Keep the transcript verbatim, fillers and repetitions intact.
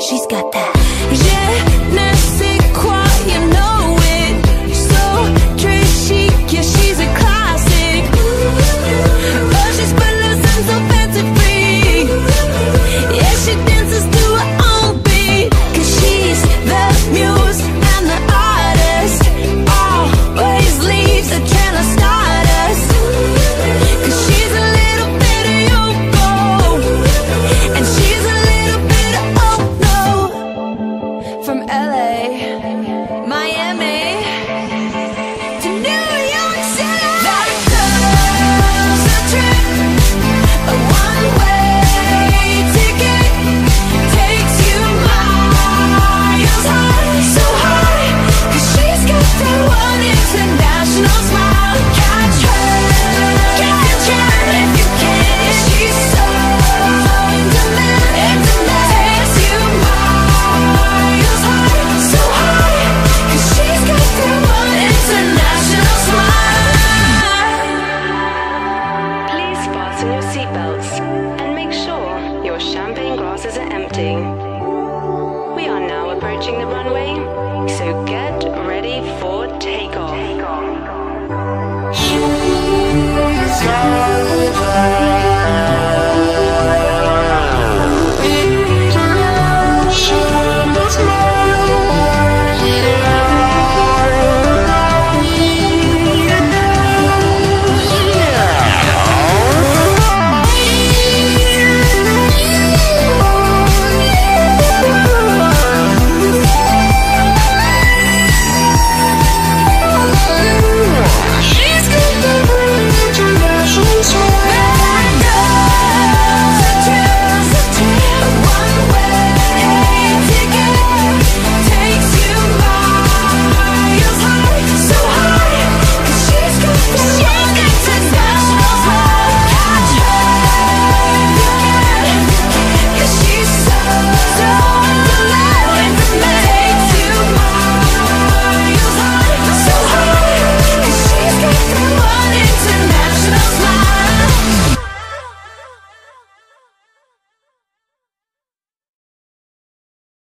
she's got that. Je ne sais quoi, you know it. So très chic, yeah, she's a classic. Oh, she's fearless and so fancy free. Yeah, she dances to her own beat. Cause she's the muse and the artist. Always leaves a trail of stardust. Cause she's a little bit of Yoko, and she's a little bit of oh no. From L A, Miami, to New York City. That girl's a trip, a one-way ticket. Takes you miles high, so high. Cause she's got that one international smile. Catch her, catch her if you can. She's so in demand, in demand. Takes you miles high, so high. Cause she's got that one international smile. Please fasten your seatbelts and make sure your champagne glasses are empty. We are now approaching the runway